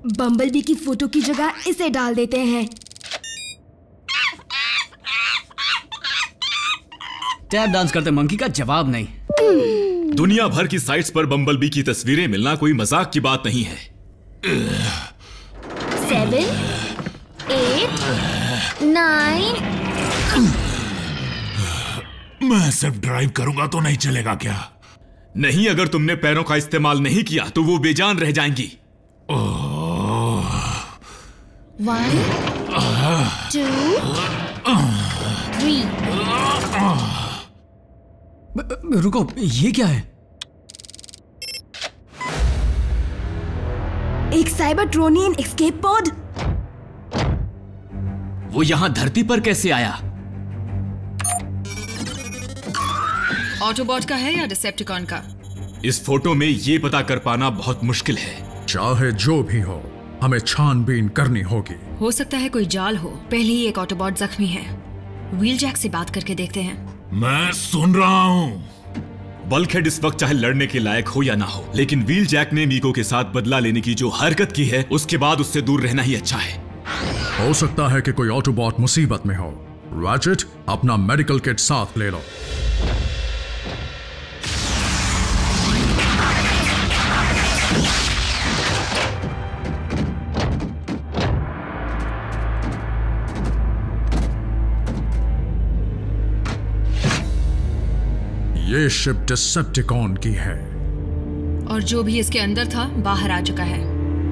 Bumblebee की photo की जगह इसे डाल देते हैं। टैप डांस करते मंकी का जवाब नहीं। दुनिया भर की साइट्स पर बम्बलबी की तस्वीरें मिलना कोई मजाक की बात नहीं है। 7, 8, 9। मैं सिर्फ ड्राइव करूंगा तो नहीं चलेगा क्या? नहीं, अगर तुमने पैरों का इस्तेमाल नहीं किया तो वो बेजान रह जाएंगी। 1, 2, 3। रुको, ये क्या है? एक साइबरट्रोनियन एस्केप पॉड। वो यहाँ धरती पर कैसे आया? ऑटोबॉट का है या डिसेप्टिकॉन का? इस फोटो में ये पता कर पाना बहुत मुश्किल है। चाहे जो भी हो, हमें छानबीन करनी होगी। हो सकता है कोई जाल हो। पहले ही एक ऑटोबॉट जख्मी है। व्हीलजैक से बात करके देखते हैं। मैं सुन रहा हूँ। बल्कहेड इस वक्त चाहे लड़ने के लायक हो या ना हो, लेकिन व्हीलजैक ने मीको के साथ बदला लेने की जो हरकत की है, उसके बाद उससे दूर रहना ही अच्छा है। हो सकता है कि कोई ऑटोबॉट मुसीबत में हो। रैचेट, अपना मेडिकल किट साथ ले लो। ये शिप डिसेप्टिकॉन की है और जो भी इसके अंदर था बाहर आ चुका है।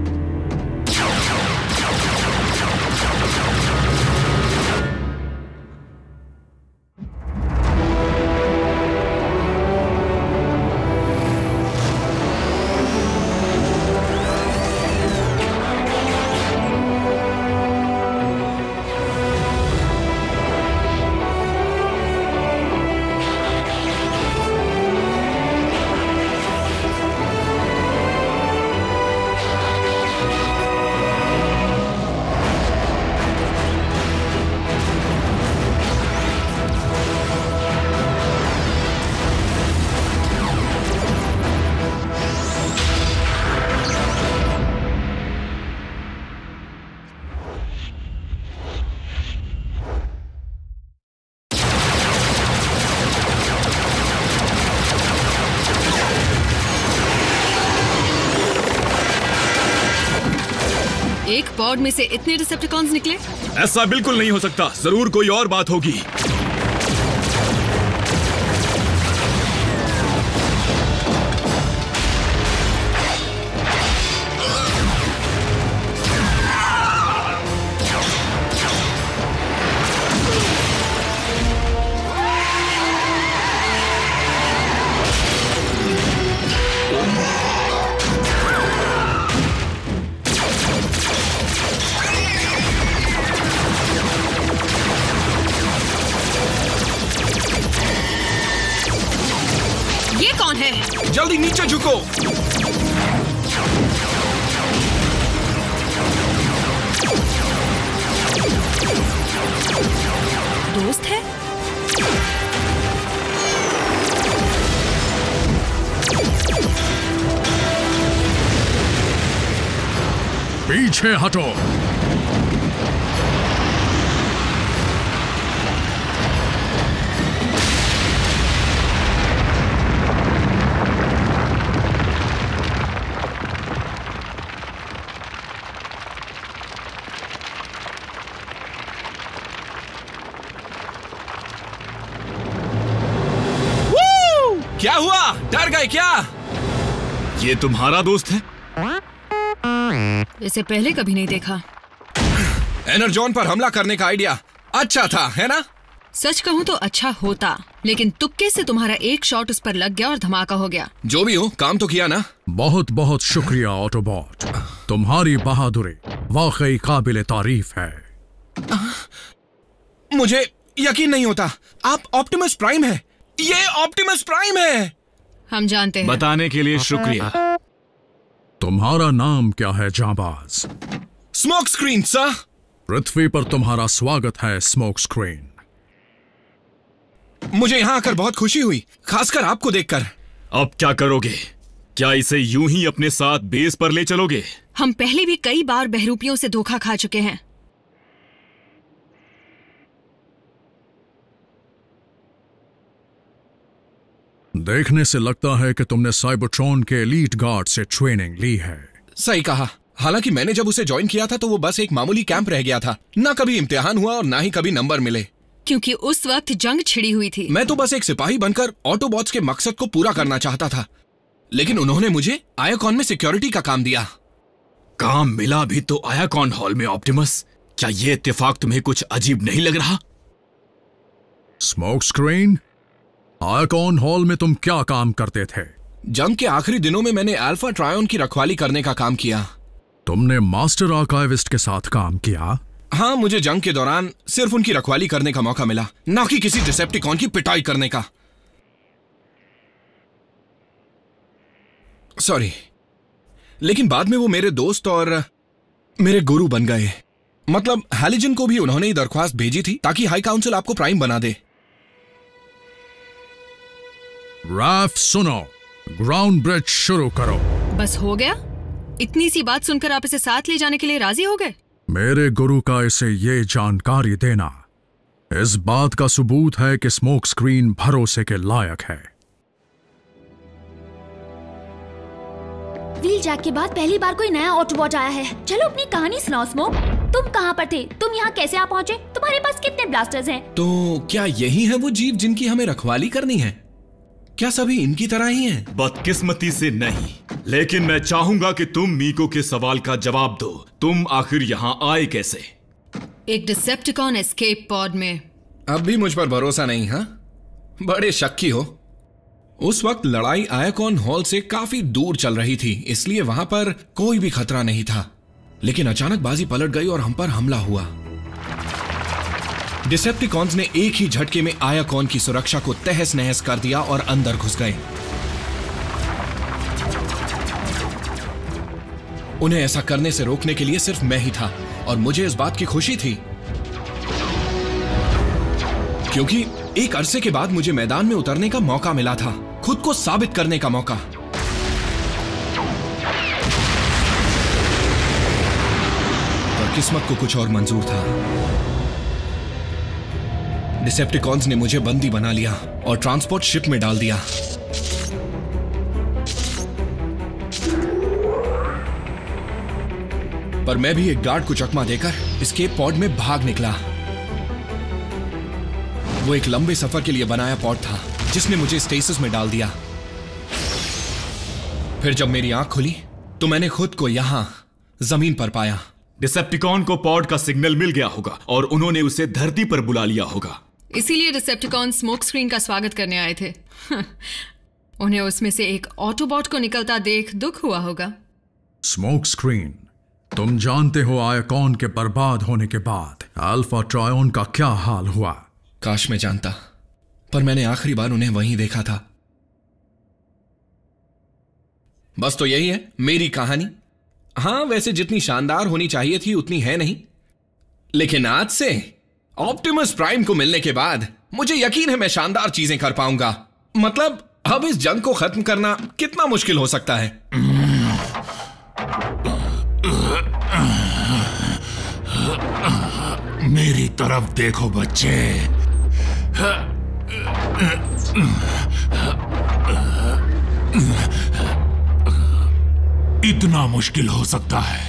एक पॉड में से इतने डिसेप्टिकॉन्स निकले? ऐसा बिल्कुल नहीं हो सकता। जरूर कोई और बात होगी। ये कौन है? जल्दी नीचे झुको। दोस्त है? पीछे हटो। क्या हुआ? डर गए क्या? ये तुम्हारा दोस्त है? इसे पहले कभी नहीं देखा। एनर्जॉन पर हमला करने का आइडिया अच्छा था, है ना? सच कहूँ तो अच्छा होता, लेकिन तुक्के से तुम्हारा एक शॉट उस पर लग गया और धमाका हो गया। जो भी हो, काम तो किया ना। बहुत बहुत शुक्रिया ऑटोबॉट, तुम्हारी बहादुरी वाकई काबिले तारीफ है। मुझे यकीन नहीं होता, आप ऑप्टिमस प्राइम है। ये ऑप्टिमस प्राइम है। हम जानते हैं। बताने के लिए शुक्रिया। तुम्हारा नाम क्या है जांबाज? Smoke screen sir. पृथ्वी पर तुम्हारा स्वागत है स्मोक स्क्रीन। मुझे यहाँ आकर बहुत खुशी हुई, खासकर आपको देखकर। अब क्या करोगे? क्या इसे यूं ही अपने साथ बेस पर ले चलोगे? हम पहले भी कई बार बहरूपियों से धोखा खा चुके हैं। देखने से लगता है कि तुमने साइबरट्रॉन के एलीट गार्ड से ट्रेनिंग ली है। सही कहा। हालांकि मैंने जब उसे ज्वाइन किया था तो वो बस एक मामूली कैंप रह गया था। ना कभी इम्तिहान हुआ और ना ही कभी नंबर मिले। क्योंकि उस वक्त जंग छिड़ी हुई थी। मैं तो बस एक सिपाही बनकर ऑटोबॉट्स के मकसद को पूरा करना चाहता था, लेकिन उन्होंने मुझे आयाकॉन में सिक्योरिटी का काम दिया। काम मिला भी तो आयाकॉन हॉल में ऑप्टिमस। क्या ये इत्तेफाक तुम्हें कुछ अजीब नहीं लग रहा? स्मोक स्क्रीन, आयाकॉन हॉल में तुम क्या काम करते थे? जंग के आखिरी दिनों में मैंने अल्फा ट्रायन की रखवाली करने का काम किया। तुमने मास्टर आर्काइविस्ट के साथ काम किया? हाँ, मुझे जंग के दौरान सिर्फ उनकी रखवाली करने का मौका मिला, ना कि किसी डिसेप्टिकॉन की पिटाई करने का। सॉरी, लेकिन बाद में वो मेरे दोस्त और मेरे गुरु बन गए। मतलब हैलिजन को भी उन्होंने ही दरख्वास्त भेजी थी ताकि हाई काउंसिल आपको प्राइम बना दे। राफ सुनो, ग्राउंड ब्रिज शुरू करो। बस हो गया? इतनी सी बात सुनकर आप इसे साथ ले जाने के लिए राजी हो गए? मेरे गुरु का इसे ये जानकारी देना इस बात का सबूत है कि स्मोक स्क्रीन भरोसे के लायक है। व्हील जैक के बाद पहली बार कोई नया ऑटोबॉट आया है। चलो अपनी कहानी सुनाओ स्मोक। तुम कहाँ पर थे? तुम यहाँ कैसे आ पहुँचे? तुम्हारे पास कितने ब्लास्टर्स हैं? तो क्या यही है वो जीव जिनकी हमें रखवाली करनी है? क्या सभी इनकी तरह ही हैं? बदकिस्मती से नहीं, लेकिन मैं चाहूंगा कि तुम मीको के सवाल का जवाब दो। तुम आखिर यहाँ आए कैसे? एक डिसेप्टिकॉन एस्केप पॉड में। अब भी मुझ पर भरोसा नहीं? हाँ, बड़े शक्की हो। उस वक्त लड़ाई आयाकॉन हॉल से काफी दूर चल रही थी, इसलिए वहां पर कोई भी खतरा नहीं था। लेकिन अचानक बाजी पलट गई और हम पर हमला हुआ। डिसेप्टिकॉन्स ने एक ही झटके में आयाकॉन की सुरक्षा को तहस नहस कर दिया और अंदर घुस गए। उन्हें ऐसा करने से रोकने के लिए सिर्फ मैं ही था, और मुझे इस बात की खुशी थी क्योंकि एक अरसे के बाद मुझे मैदान में उतरने का मौका मिला था, खुद को साबित करने का मौका। पर किस्मत को कुछ और मंजूर था। डिसेप्टिकॉन्स ने मुझे बंदी बना लिया और ट्रांसपोर्ट शिप में डाल दिया। पर मैं भी एक गार्ड को चकमा देकर एस्केप पॉड में भाग निकला। वो एक लंबे सफर के लिए बनाया पॉड था जिसने मुझे स्टेसिस में डाल दिया। फिर जब मेरी आंख खुली तो मैंने खुद को यहां जमीन पर पाया। डिसेप्टिकॉन को पॉड का सिग्नल मिल गया होगा और उन्होंने उसे धरती पर बुला लिया होगा। इसीलिए डिसेप्टिकॉन स्मोक स्क्रीन का स्वागत करने आए थे। उन्हें उसमें से एक ऑटोबॉट को निकलता देख दुख हुआ होगा। स्मोक स्क्रीन, तुम जानते हो आयाकॉन के बर्बाद होने के बाद अल्फा ट्रायन का क्या हाल हुआ? काश मैं जानता, पर मैंने आखिरी बार उन्हें वहीं देखा था। बस तो यही है मेरी कहानी। हां, वैसे जितनी शानदार होनी चाहिए थी उतनी है नहीं, लेकिन आज से ऑप्टिमस प्राइम को मिलने के बाद मुझे यकीन है मैं शानदार चीजें कर पाऊंगा। मतलब अब इस जंग को खत्म करना कितना मुश्किल हो सकता है। मेरी तरफ देखो बच्चे। इतना मुश्किल हो सकता है।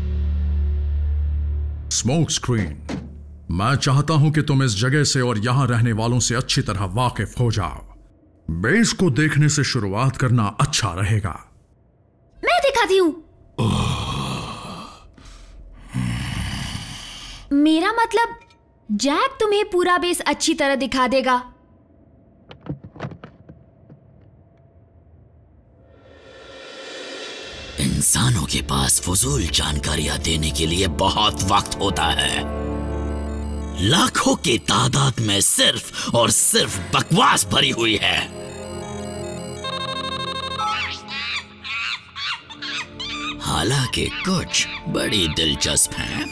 स्मोक स्क्रीन, मैं चाहता हूं कि तुम इस जगह से और यहां रहने वालों से अच्छी तरह वाकिफ हो जाओ। बेस को देखने से शुरुआत करना अच्छा रहेगा। मैं दिखाती हूं। मेरा मतलब जैक तुम्हें पूरा बेस अच्छी तरह दिखा देगा। इंसानों के पास फजूल जानकारियां देने के लिए बहुत वक्त होता है। लाखों की तादाद में सिर्फ और सिर्फ बकवास भरी हुई है। हालांकि कुछ बड़ी दिलचस्प हैं।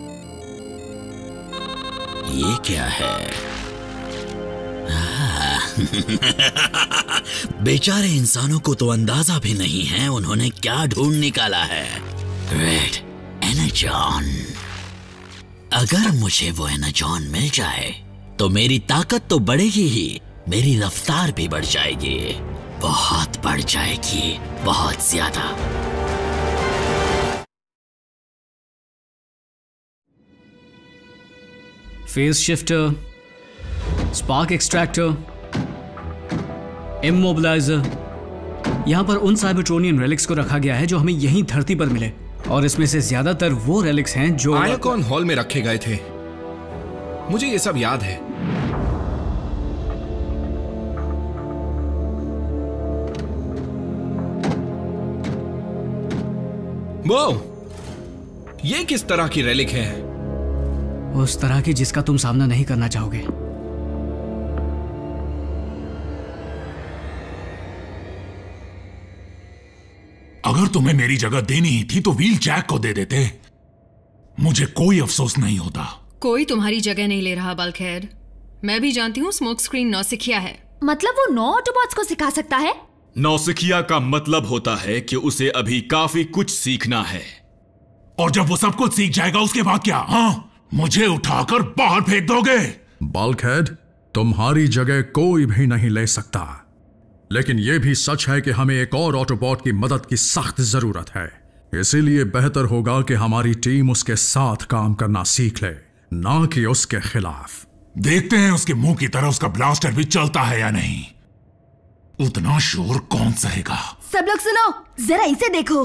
ये क्या है? बेचारे इंसानों को तो अंदाजा भी नहीं है उन्होंने क्या ढूंढ निकाला है। Red energon. अगर मुझे वो एनर्जॉन मिल जाए तो मेरी ताकत तो बढ़ेगी ही, मेरी रफ्तार भी बढ़ जाएगी, बहुत बढ़ जाएगी, बहुत ज्यादा। Phase shifter, spark extractor, immobiliser, यहां पर उन साइबरट्रोनियन रेलिक्स को रखा गया है जो हमें यहीं धरती पर मिले, और इसमें से ज्यादातर वो रेलिक्स हैं जो आयाकॉन हॉल में रखे गए थे। मुझे ये सब याद है। वो ये किस तरह की रेलिक है? उस तरह की जिसका तुम सामना नहीं करना चाहोगे। अगर तुम्हें मेरी जगह देनी ही थी तो व्हील जैक को दे देते, मुझे कोई अफसोस नहीं होता। कोई तुम्हारी जगह नहीं ले रहा बल्कहेड। मैं भी जानती हूँ स्मोक स्क्रीन नौसिखिया है। मतलब वो 9 ऑटोबॉट्स को सिखा सकता है? नौसिखिया का मतलब होता है कि उसे अभी काफी कुछ सीखना है। और जब वो सब कुछ सीख जाएगा उसके बाद क्या? हाँ, मुझे उठाकर बाहर फेंक दोगे? बल्कहेड, तुम्हारी जगह कोई भी नहीं ले सकता, लेकिन यह भी सच है कि हमें एक और ऑटोबॉट की मदद की सख्त जरूरत है। इसीलिए बेहतर होगा कि हमारी टीम उसके साथ काम करना सीख ले, ना कि उसके खिलाफ। देखते हैं उसके मुंह की तरह उसका ब्लास्टर भी चलता है या नहीं। उतना शोर कौन सहेगा? सब लोग सुनो, जरा इसे देखो।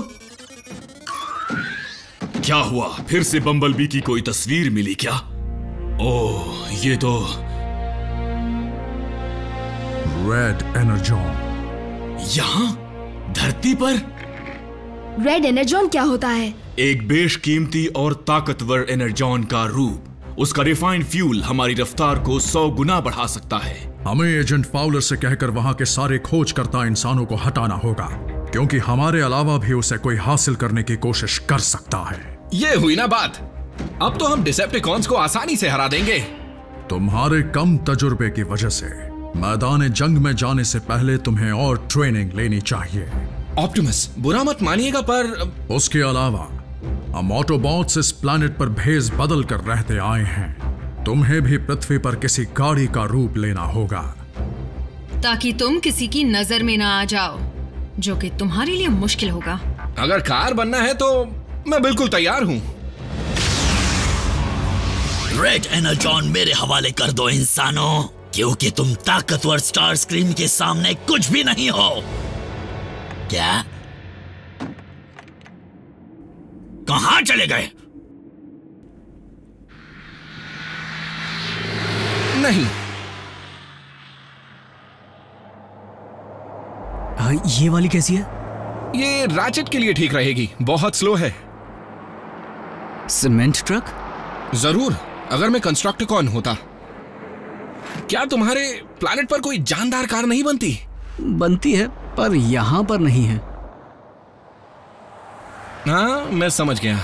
क्या हुआ? फिर से बम्बलबी की कोई तस्वीर मिली क्या? ओह, ये तो रेड एनर्जॉन। यहां धरती पर रेड एनर्जॉन क्या होता है? एक बेशकीमती और ताकतवर एनर्जॉन का रूप। उसका रिफाइंड फ्यूल हमारी रफ्तार को 100 गुना बढ़ा सकता है। हमें एजेंट फाउलर से कहकर वहां के सारे खोजकर्ता इंसानों को हटाना होगा, क्योंकि हमारे अलावा भी उसे कोई हासिल करने की कोशिश कर सकता है। ये हुई ना बात। अब तो हम डिसेप्टिकॉन्स को आसानी से हरा देंगे। तुम्हारे कम तजुर्बे की वजह से मैदान जंग में जाने से पहले तुम्हें और ट्रेनिंग लेनी चाहिए। ऑप्टिमस, बुरा मत मानिएगा, पर उसके अलावा हम ऑटोबॉट्स इस प्लैनेट पर भेस बदल कर रहते आए हैं। तुम्हें भी पृथ्वी पर किसी गाड़ी का रूप लेना होगा, ताकि तुम किसी की नजर में ना आ जाओ, जो कि तुम्हारे लिए मुश्किल होगा। अगर कार बनना है तो मैं बिल्कुल तैयार हूं। रेड एनर्जॉन मेरे हवाले कर दो इंसानों, क्योंकि तुम ताकतवर स्टार स्क्रीम के सामने कुछ भी नहीं हो। क्या? कहां चले गए? नहीं, ये वाली कैसी है? ये रैचेट के लिए ठीक रहेगी, बहुत स्लो है। Cement truck? जरूर, अगर मैं कंस्ट्रक्टिकॉन होता। क्या तुम्हारे प्लैनेट पर कोई जानदार कार नहीं बनती? बनती है, पर यहां पर नहीं है। हाँ, मैं समझ गया।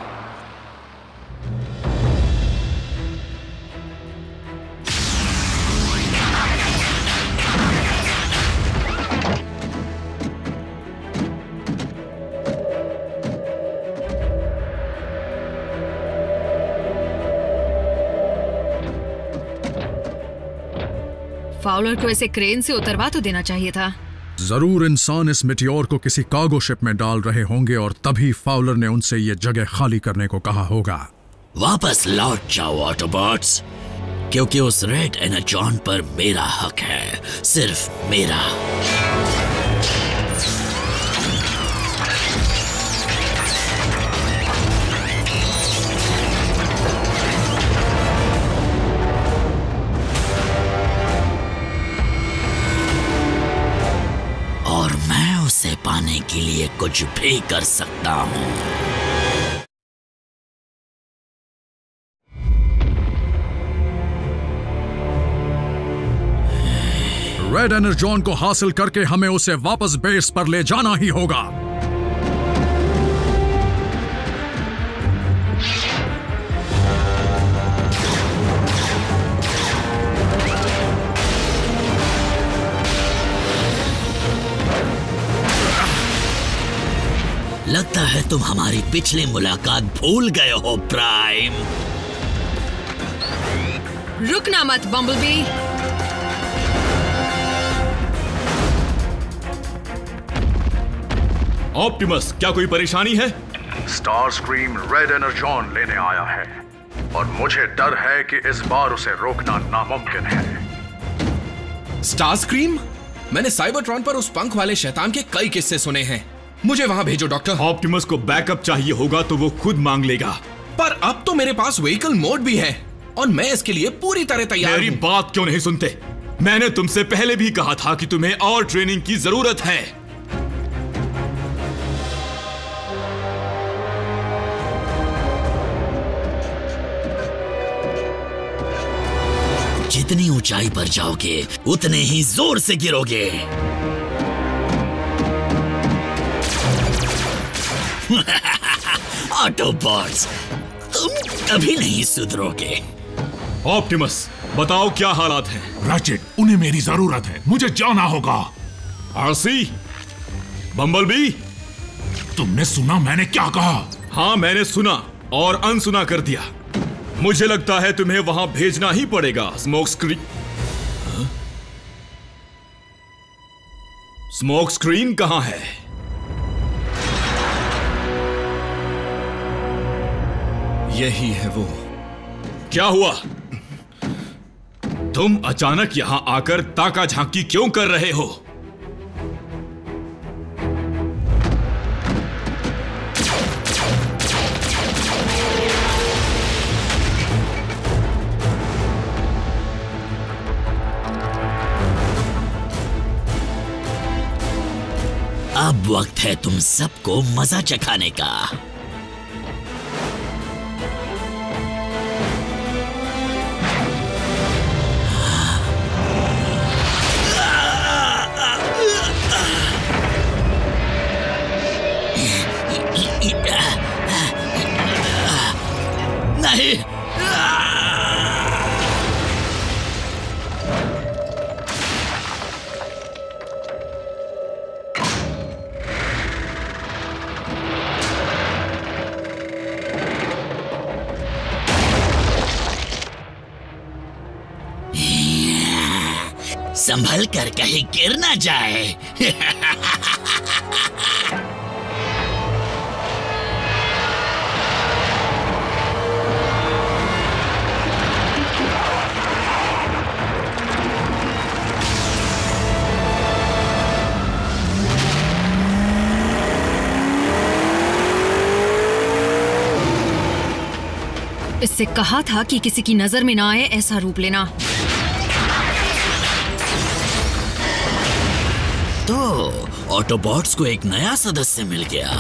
फाउलर को ऐसे क्रेन से उतरवा तो देना चाहिए था। जरूर इंसान इस मिटियोर को किसी कार्गो शिप में डाल रहे होंगे और तभी फाउलर ने उनसे ये जगह खाली करने को कहा होगा। वापस लौट जाओ ऑटोबॉट्स, क्योंकि उस रेड एनर्जॉन पर मेरा हक है, सिर्फ मेरा। और मैं उसे पाने के लिए कुछ भी कर सकता हूं। रेड एनर्जॉन को हासिल करके हमें उसे वापस बेस पर ले जाना ही होगा। लगता है तुम हमारी पिछली मुलाकात भूल गए हो प्राइम। रुकना मत बम्बलबी। ऑप्टिमस, क्या कोई परेशानी है? स्टार स्क्रीम रेड एनर्जॉन लेने आया है और मुझे डर है कि इस बार उसे रोकना नामुमकिन है। Star scream? मैंने साइबरट्रॉन पर उस पंख वाले शैतान के कई किस्से सुने हैं। मुझे वहां भेजो डॉक्टर। ऑप्टिमस को बैकअप चाहिए होगा तो वो खुद मांग लेगा। पर अब तो मेरे पास व्हीकल मोड भी है और मैं इसके लिए पूरी तरह तैयार मेरी हूं। बात क्यों नहीं सुनते? मैंने तुमसे पहले भी कहा था कि तुम्हें और ट्रेनिंग की जरूरत है। जितनी ऊंचाई पर जाओगे उतने ही जोर से गिरोगे। ऑटोबॉट्स, तुम कभी नहीं सुधरोगे। ऑप्टिमस, बताओ क्या हालात हैं? रैचेट, उन्हें मेरी जरूरत है, मुझे जाना होगा। आरसी, बम्बलबी, तुमने सुना मैंने क्या कहा? हाँ, मैंने सुना और अनसुना कर दिया। मुझे लगता है तुम्हें वहां भेजना ही पड़ेगा। स्मोक स्क्रीन, स्मोक स्क्रीन कहां है? यही है वो। क्या हुआ? तुम अचानक यहां आकर ताका झांकी क्यों कर रहे हो? अब वक्त है तुम सबको मजा चखाने का। नहीं, संभल कर कहीं गिर ना जाए। इससे कहा था कि किसी की नजर में ना आए ऐसा रूप लेना। तो ऑटोबॉट्स को एक नया सदस्य मिल गया।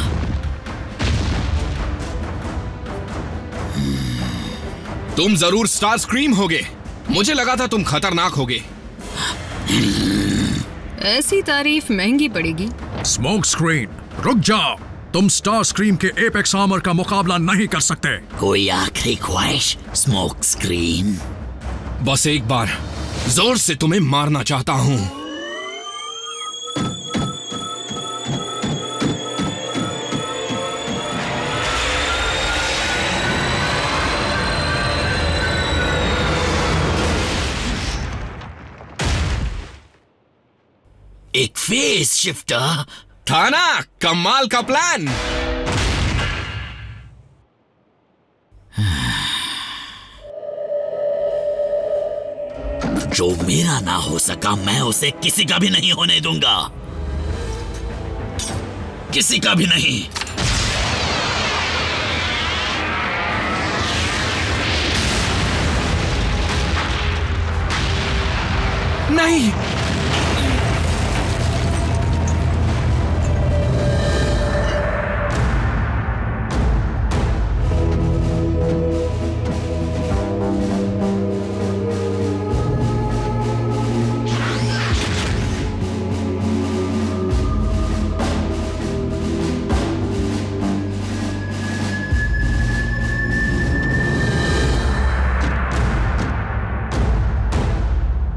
तुम जरूर स्टार स्क्रीम होगे। मुझे लगा था तुम खतरनाक होगे। ऐसी तारीफ महंगी पड़ेगी। स्मोक स्क्रीन, रुक जाओ। तुम स्टार स्क्रीम के एपेक्स आर्मर का मुकाबला नहीं कर सकते। कोई आखिरी ख्वाहिश स्मोक स्क्रीन? बस एक बार जोर से तुम्हें मारना चाहता हूं। एक फेस शिफ्टर था ना कमाल का प्लान। जो मेरा ना हो सका मैं उसे किसी का भी नहीं होने दूंगा। किसी का भी नहीं। नहीं,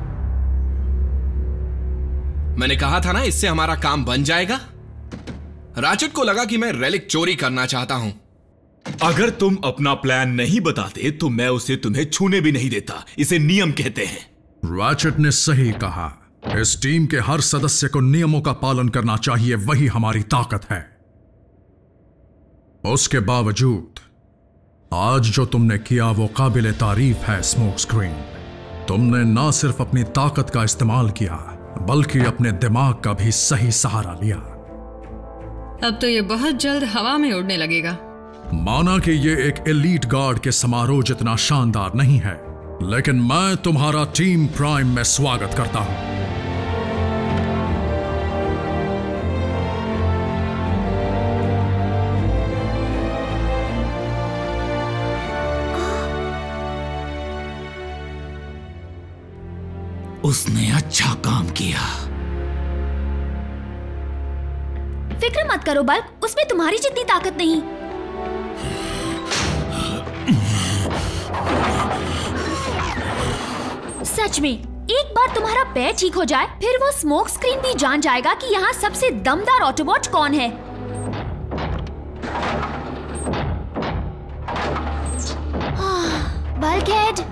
मैंने कहा था ना इससे हमारा काम बन जाएगा। राचेट को लगा कि मैं रेलिक चोरी करना चाहता हूं। अगर तुम अपना प्लान नहीं बताते तो मैं उसे तुम्हें छूने भी नहीं देता। इसे नियम कहते हैं। रैचेट ने सही कहा। इस टीम के हर सदस्य को नियमों का पालन करना चाहिए, वही हमारी ताकत है। उसके बावजूद आज जो तुमने किया वो काबिले तारीफ है स्मोक स्क्रीन। तुमने ना सिर्फ अपनी ताकत का इस्तेमाल किया बल्कि अपने दिमाग का भी सही सहारा लिया। अब तो ये बहुत जल्द हवा में उड़ने लगेगा। माना कि ये एक एलीट गार्ड के समारोह जितना शानदार नहीं है, लेकिन मैं तुम्हारा टीम प्राइम में स्वागत करता हूं। उसने अच्छा काम किया। फिक्र मत करो बल्क, उसमें तुम्हारी जितनी ताकत नहीं। सच में एक बार तुम्हारा पैर ठीक हो जाए फिर वो स्मोक स्क्रीन भी जान जाएगा कि यहाँ सबसे दमदार ऑटोबॉट कौन है। बल्कहेड,